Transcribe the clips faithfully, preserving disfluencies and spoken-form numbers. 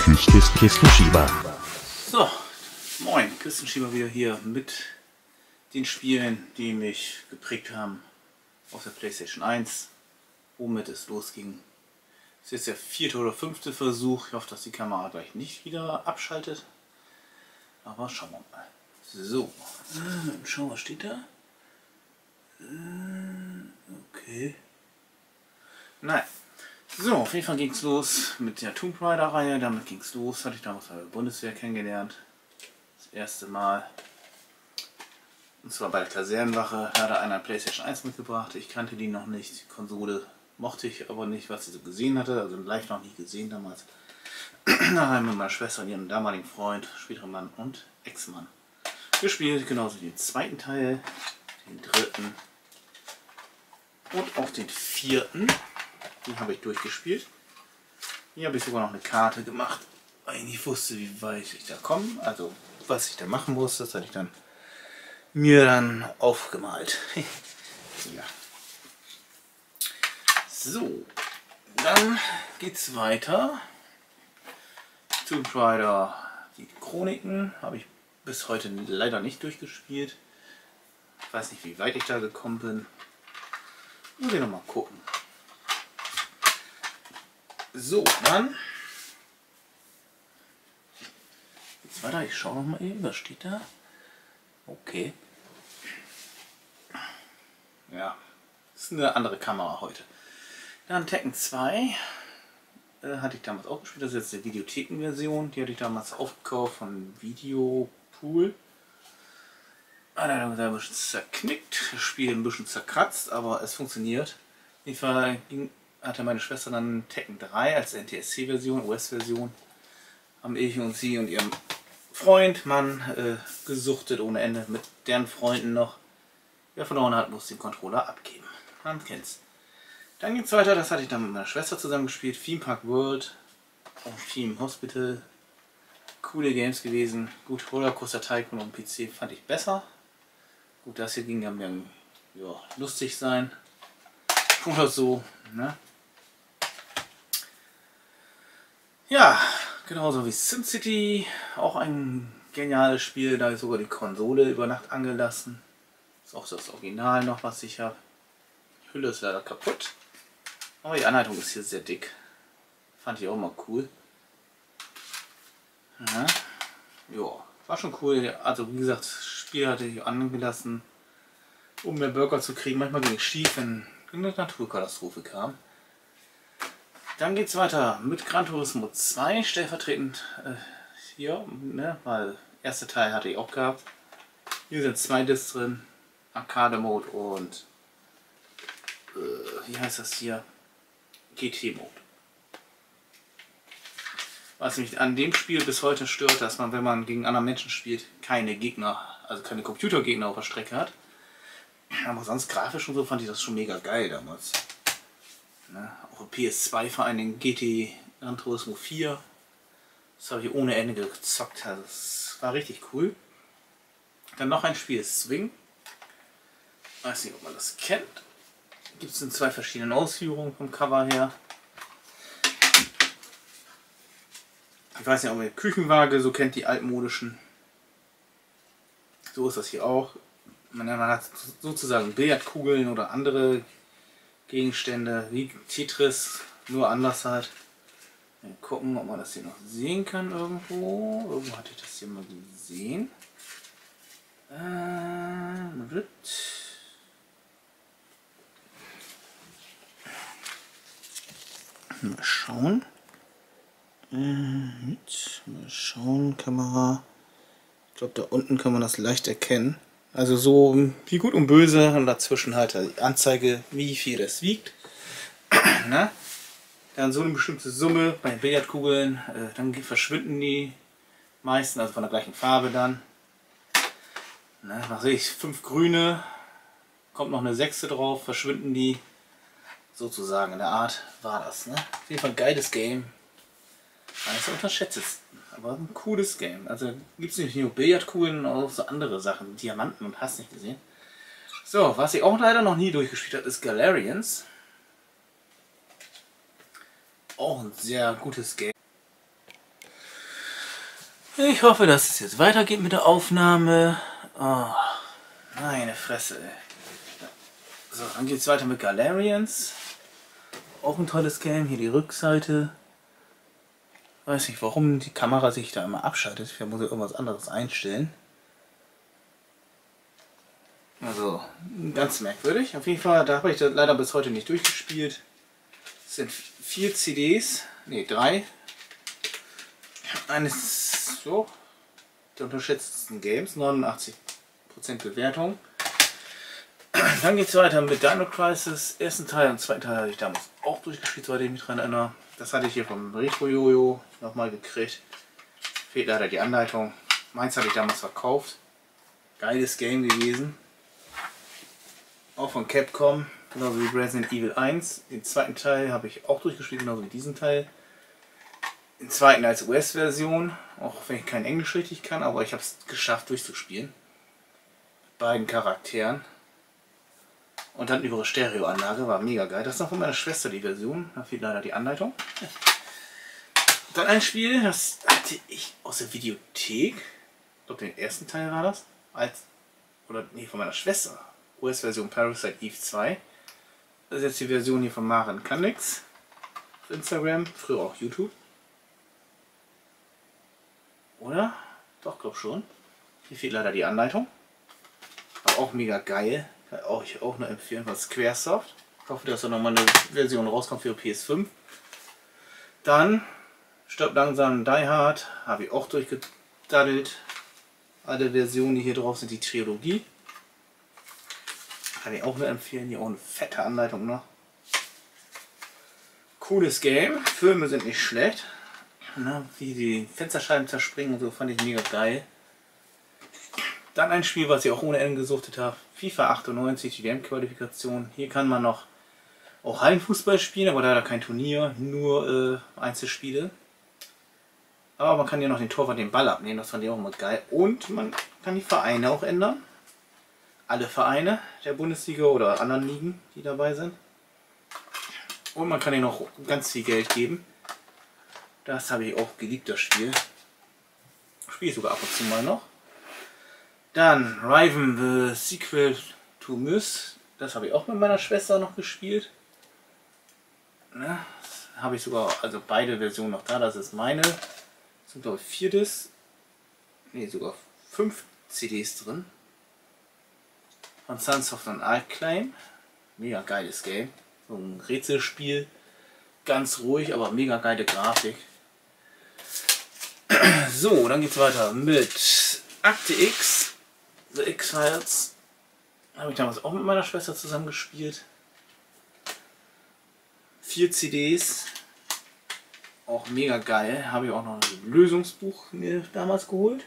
Kiss, Kiss, Kistenschieber. So, moin, Kistenschieber wieder hier mit den Spielen, die mich geprägt haben auf der PlayStation eins, womit es losging. Das ist jetzt der vierte oder fünfte Versuch. Ich hoffe, dass die Kamera gleich nicht wieder abschaltet. Aber schauen wir mal. So, äh, schauen, was steht da? Äh, okay. Nein. So, auf jeden Fall ging es los mit der Tomb Raider Reihe. Damit ging es los. Hatte ich damals bei der Bundeswehr kennengelernt. Das erste Mal. Und zwar bei der Kasernenwache. Da hat einer PlayStation eins mitgebracht. Ich kannte die noch nicht. Die Konsole mochte ich aber nicht, was sie so gesehen hatte. Also live noch nie gesehen damals. Da haben wir mit meiner Schwester und ihrem damaligen Freund, späteren Mann und Ex-Mann gespielt. Genauso wie den zweiten Teil, den dritten und auch den vierten. Den habe ich durchgespielt. Hier habe ich sogar noch eine Karte gemacht, weil ich nicht wusste, wie weit ich da komme. Also was ich da machen muss, das hatte ich dann mir dann aufgemalt. Ja. So, dann geht's weiter. Tomb Raider, die Chroniken, habe ich bis heute leider nicht durchgespielt. Ich weiß nicht, wie weit ich da gekommen bin. Muss ich noch mal gucken. So, dann geht's weiter. Ich schaue noch mal eben, was steht da? Okay. Ja, das ist eine andere Kamera heute. Dann Tekken zwei äh, hatte ich damals auch gespielt. Das ist jetzt die Videotheken-Version. Die hatte ich damals aufgekauft von Videopool. Einer hat ein bisschen zerknickt, das Spiel ein bisschen zerkratzt, aber es funktioniert. Auf jeden Fall ging hatte meine Schwester dann Tekken drei als N T S C-Version, U S-Version. Haben ich und sie und ihrem Freund, Mann, äh, gesuchtet ohne Ende, mit deren Freunden noch. Wer verloren hat, muss den Controller abgeben. Man kennt's. Dann ging es weiter, das hatte ich dann mit meiner Schwester zusammen gespielt. Theme Park World und Theme Hospital. Coole Games gewesen. Gut, Rollercoaster Tycoon und P C fand ich besser. Gut, das hier ging dann mir ja, lustig sein. Oder so, ne? Ja, genauso wie SimCity, auch ein geniales Spiel, da ist sogar die Konsole über Nacht angelassen. Ist auch das Original noch, was ich habe. Die Hülle ist leider kaputt, aber die Anleitung ist hier sehr dick. Fand ich auch mal cool. Ja, jo, war schon cool. Also wie gesagt, das Spiel hatte ich angelassen, um mehr Burger zu kriegen. Manchmal ging es schief, wenn eine Naturkatastrophe kam. Dann geht es weiter mit Gran Turismo zwei, stellvertretend äh, hier, ne, weil erste Teil hatte ich auch gehabt. Hier sind zwei Discs drin, Arcade Mode und äh, wie heißt das hier? G T Mode. Was mich an dem Spiel bis heute stört, dass man, wenn man gegen andere Menschen spielt, keine Gegner, also keine Computergegner auf der Strecke hat. Aber sonst grafisch und so fand ich das schon mega geil damals. Ne? Auch P S zwei vor allem den G T Gran Turismo vier. Das habe ich ohne Ende gezockt. Also das war richtig cool. Dann noch ein Spiel, Swing. Weiß nicht, ob man das kennt. Gibt es in zwei verschiedenen Ausführungen vom Cover her. Ich weiß nicht, ob ihr Küchenwaage so kennt, die altmodischen. So ist das hier auch. Man hat sozusagen Billardkugeln oder andere Gegenstände wie Tetris, nur anders halt. Mal gucken, ob man das hier noch sehen kann irgendwo. Irgendwo hatte ich das hier mal gesehen. Äh, mal schauen. Äh, mal schauen, Kamera. Ich glaube, da unten kann man das leicht erkennen. Also so wie Gut und Böse und dazwischen halt die Anzeige, wie viel das wiegt. Na? Dann so eine bestimmte Summe bei den Billardkugeln, äh, dann verschwinden die meisten, also von der gleichen Farbe dann. Na, was sehe ich, fünf grüne, kommt noch eine sechste drauf, verschwinden die. Sozusagen in der Art war das. Ne? Auf jeden Fall ein geiles Game. Eines unterschätztesten, aber ein cooles Game. Also gibt es nicht nur Billardkugeln, sondern auch so andere Sachen, Diamanten und hast nicht gesehen. So, was ich auch leider noch nie durchgespielt habe, ist Galerians. Auch ein sehr gutes Game. Ich hoffe, dass es jetzt weitergeht mit der Aufnahme. Oh, meine Fresse. So, dann geht es weiter mit Galarians. Auch ein tolles Game. Hier die Rückseite. Weiß nicht, warum die Kamera sich da immer abschaltet. Ich muss irgendwas anderes einstellen. Also, ganz merkwürdig. Auf jeden Fall, da habe ich das leider bis heute nicht durchgespielt. Es sind vier C Ds. Ne, drei. Eines so der unterschätztesten Games, neunundachtzig Prozent Bewertung. Dann geht es weiter mit Dino Crisis. Ersten Teil und zweiten Teil hatte ich damals auch durchgespielt, soweit ich mich daran erinnere. Das hatte ich hier vom Retro Jojo nochmal gekriegt. Fehlt leider die Anleitung. Meins hatte ich damals verkauft. Geiles Game gewesen. Auch von Capcom, genauso wie Resident Evil eins. Den zweiten Teil habe ich auch durchgespielt, genauso wie diesen Teil. Den zweiten als U S-Version, auch wenn ich kein Englisch richtig kann, aber ich habe es geschafft durchzuspielen. Mit beiden Charakteren. Und dann über Stereoanlage, war mega geil. Das ist noch von meiner Schwester die Version, da fehlt leider die Anleitung. Dann ein Spiel, das hatte ich aus der Videothek. Ich glaube, den ersten Teil war das. Als, oder nee, von meiner Schwester. U S-Version Parasite Eve zwei. Das ist jetzt die Version hier von Maren Kanix. Auf Instagram, früher auch YouTube. Oder? Doch, glaub schon. Hier fehlt leider die Anleitung. Aber auch mega geil. Kann auch ich auch nur empfehlen von Squaresoft. Ich hoffe, dass da nochmal eine Version rauskommt für P S fünf. Dann Stirb langsam Die Hard. Habe ich auch durchgedaddelt. Alle Versionen, die hier drauf sind, die Trilogie. Kann ich auch nur empfehlen. Hier auch eine fette Anleitung noch. Cooles Game. Filme sind nicht schlecht. Na, wie die Fensterscheiben zerspringen und so, fand ich mega geil. Dann ein Spiel, was ich auch ohne Ende gesuchtet habe. FIFA achtundneunzig, die W M-Qualifikation. Hier kann man noch auch Hallenfußball spielen, aber leider kein Turnier, nur äh, Einzelspiele. Aber man kann hier noch den Torwart den Ball abnehmen, das fand ich auch immer geil. Und man kann die Vereine auch ändern. Alle Vereine der Bundesliga oder anderen Ligen, die dabei sind. Und man kann ihnen noch ganz viel Geld geben. Das habe ich auch geliebt, das Spiel. Spiele ich sogar ab und zu mal noch. Dann Riven, the Sequel to Myth. Das habe ich auch mit meiner Schwester noch gespielt. Ne? Habe ich sogar, also beide Versionen noch da. Das ist meine. Das sind glaube ich vier Discs. Ne, sogar fünf C Ds drin. Von Sunsoft und Arcclaim. Mega geiles Game. So ein Rätselspiel. Ganz ruhig, aber mega geile Grafik. So, dann geht's weiter mit Akte X, The X-Files. Habe ich damals auch mit meiner Schwester zusammen gespielt. Vier C Ds. Auch mega geil. Habe ich auch noch ein Lösungsbuch mir damals geholt.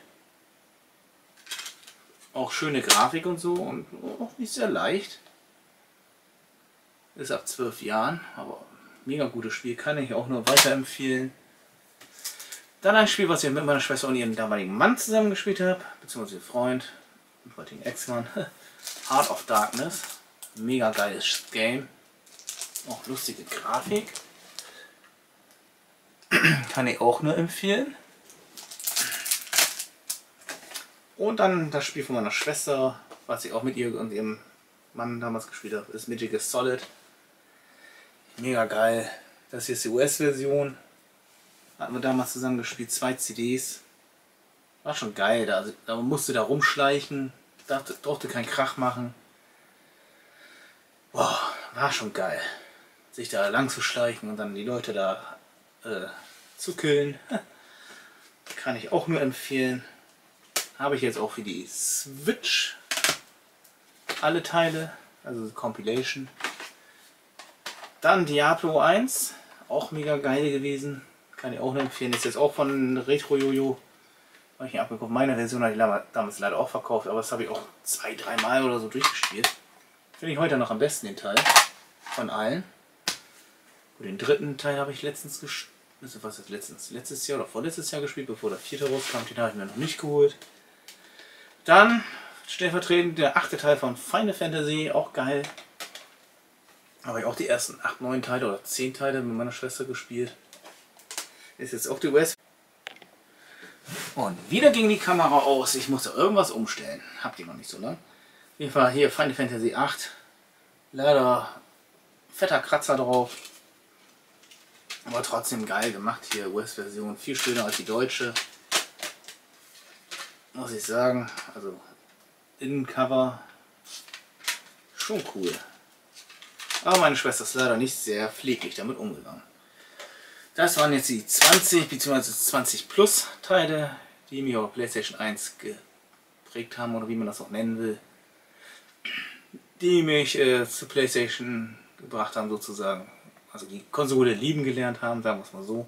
Auch schöne Grafik und so und auch nicht sehr leicht. Ist ab zwölf Jahren, aber mega gutes Spiel, kann ich auch nur weiterempfehlen. Dann ein Spiel, was ich mit meiner Schwester und ihrem damaligen Mann zusammen gespielt habe, beziehungsweise Freund, und heutigen Ex-Mann. Heart of Darkness. Mega geiles Game. Auch lustige Grafik. Kann ich auch nur empfehlen. Und dann das Spiel von meiner Schwester, was ich auch mit ihr und ihrem Mann damals gespielt habe, ist Metal Gear Solid. Mega geil. Das hier ist die U S-Version. Hatten wir damals zusammen gespielt, zwei C Ds. War schon geil, da, also, da musste da rumschleichen, durfte, durfte keinen Krach machen. Boah, war schon geil. Sich da lang zu schleichen und dann die Leute da äh, zu killen. Kann ich auch nur empfehlen. Habe ich jetzt auch für die Switch alle Teile, also Compilation. Dann Diablo eins, auch mega geil gewesen. Kann ich auch nur empfehlen. Ist jetzt auch von Retro Jojo. Habe ich abgeguckt. Meine Version habe ich damals leider auch verkauft, aber das habe ich auch zwei, drei Mal oder so durchgespielt. Finde ich heute noch am besten den Teil. Von allen. Und den dritten Teil habe ich letztens gespielt. Was ist letztens? Letztes Jahr oder vorletztes Jahr gespielt, bevor der vierte rauskam. Den habe ich mir noch nicht geholt. Dann stellvertretend der achte Teil von Final Fantasy. Auch geil. Habe ich auch die ersten acht, neun Teile oder zehn Teile mit meiner Schwester gespielt. Ist jetzt auch die U S. Und wieder ging die Kamera aus. Ich musste irgendwas umstellen. Habt ihr noch nicht so lange. Auf jeden Fall hier Final Fantasy acht. Leider fetter Kratzer drauf. Aber trotzdem geil gemacht hier. U S-Version viel schöner als die deutsche. Muss ich sagen. Also Innencover schon cool. Aber meine Schwester ist leider nicht sehr pfleglich damit umgegangen. Das waren jetzt die zwanzig bzw. zwanzig Plus Teile, die mir auf PlayStation eins geprägt haben oder wie man das auch nennen will. Die mich äh, zu PlayStation gebracht haben sozusagen. Also die Konsole lieben gelernt haben, sagen wir es mal so.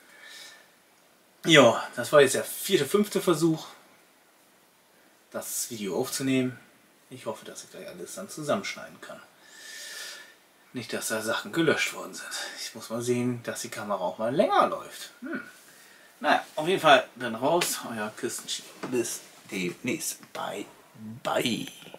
Ja, das war jetzt der vierte, fünfte Versuch, das Video aufzunehmen. Ich hoffe, dass ich gleich alles dann zusammenschneiden kann. Nicht, dass da Sachen gelöscht worden sind. Ich muss mal sehen, dass die Kamera auch mal länger läuft. Hm. Naja, auf jeden Fall dann raus. Euer Küstenschnitt. Bis demnächst. Bye, bye.